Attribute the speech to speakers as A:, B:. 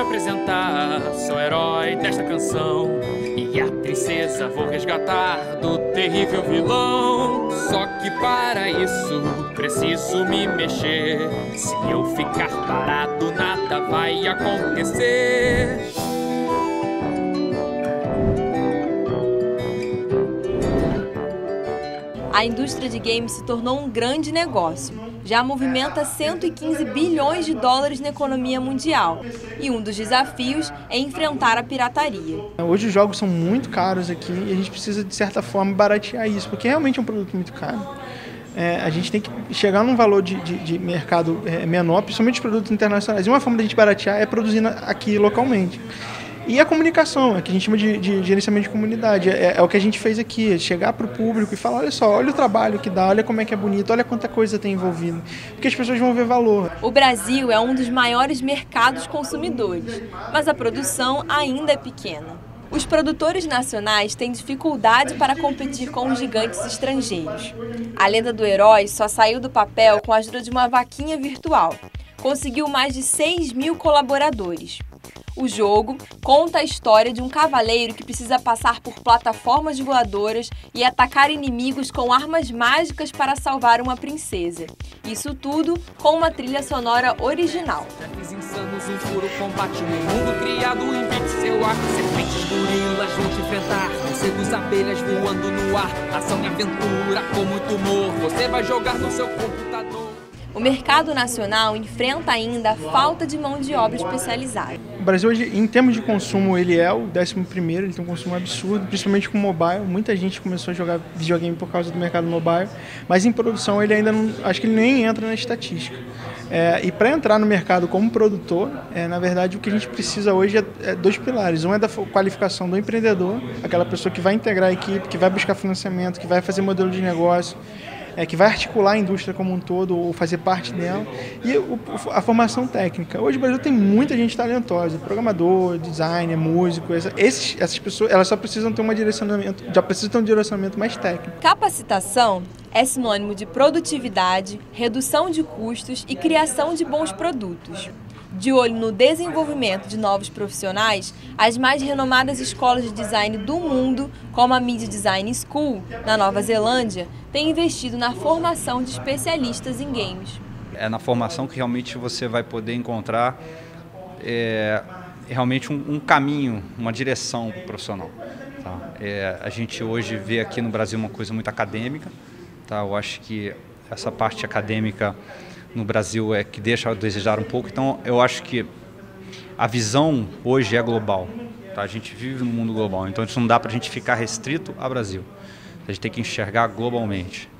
A: apresentar, sou herói desta canção e a princesa vou resgatar do terrível vilão. Só que para isso preciso me mexer. Se eu ficar parado, nada vai acontecer.
B: A indústria de games se tornou um grande negócio. Já movimenta 115 bilhões de dólares na economia mundial. E um dos desafios é enfrentar a pirataria.
C: Hoje os jogos são muito caros aqui e a gente precisa, de certa forma, baratear isso, porque realmente é um produto muito caro. A gente tem que chegar num valor de mercado menor, principalmente os produtos internacionais. E uma forma de a gente baratear é produzindo aqui localmente. E a comunicação, que a gente chama de gerenciamento de comunidade, é o que a gente fez aqui, é chegar para o público e falar, olha só, olha o trabalho que dá, olha como é que é bonito, olha quanta coisa tem envolvido, porque as pessoas vão ver valor.
B: O Brasil é um dos maiores mercados consumidores, mas a produção ainda é pequena. Os produtores nacionais têm dificuldade para competir com os gigantes estrangeiros. A lenda do herói só saiu do papel com a ajuda de uma vaquinha virtual. Conseguiu mais de 6 mil colaboradores. O jogo conta a história de um cavaleiro que precisa passar por plataformas voadoras e atacar inimigos com armas mágicas para salvar uma princesa. Isso tudo com uma trilha sonora original.
A: Chefes insanos, um puro combate no mundo criado em pixel art. Serpentes, gorilas vão te enfrentar, morcegos, abelhas voando no ar. Ação e aventura com muito humor, você vai jogar no seu computador.
B: O mercado nacional enfrenta ainda a falta de mão de obra especializada.
C: O Brasil hoje, em termos de consumo, ele é o 11º, ele tem um consumo absurdo, principalmente com mobile. Muita gente começou a jogar videogame por causa do mercado mobile, mas em produção ele ainda não, acho que ele nem entra na estatística. E para entrar no mercado como produtor, na verdade o que a gente precisa hoje é dois pilares. Um é da qualificação do empreendedor, aquela pessoa que vai integrar a equipe, que vai buscar financiamento, que vai fazer modelo de negócio, que vai articular a indústria como um todo ou fazer parte dela, e a formação técnica. Hoje o Brasil tem muita gente talentosa, programador, designer, músico. Essas pessoas, elas só precisam ter um direcionamento mais técnico.
B: Capacitação é sinônimo de produtividade, redução de custos e criação de bons produtos. De olho no desenvolvimento de novos profissionais, as mais renomadas escolas de design do mundo, como a Media Design School, na Nova Zelândia, têm investido na formação de especialistas em games.
D: É na formação que realmente você vai poder encontrar realmente um caminho, uma direção profissional. Tá? A gente hoje vê aqui no Brasil uma coisa muito acadêmica. Tá? Eu acho que essa parte acadêmica no Brasil é que deixa a desejar um pouco, então eu acho que a visão hoje é global, tá? A gente vive no mundo global, então isso não dá para a gente ficar restrito ao Brasil, a gente tem que enxergar globalmente.